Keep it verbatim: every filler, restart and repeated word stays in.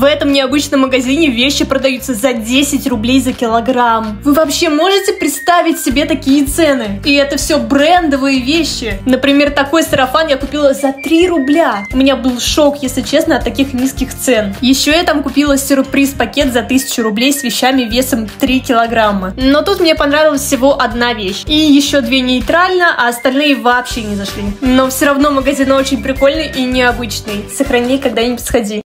В этом необычном магазине вещи продаются за десять рублей за килограмм. Вы вообще можете представить себе такие цены? И это все брендовые вещи. Например, такой сарафан я купила за три рубля. У меня был шок, если честно, от таких низких цен. Еще я там купила сюрприз-пакет за тысячу рублей с вещами весом три килограмма. Но тут мне понравилась всего одна вещь. И еще две нейтрально, а остальные вообще не зашли. Но все равно магазин очень прикольный и необычный. Сохрани, когда-нибудь сходи.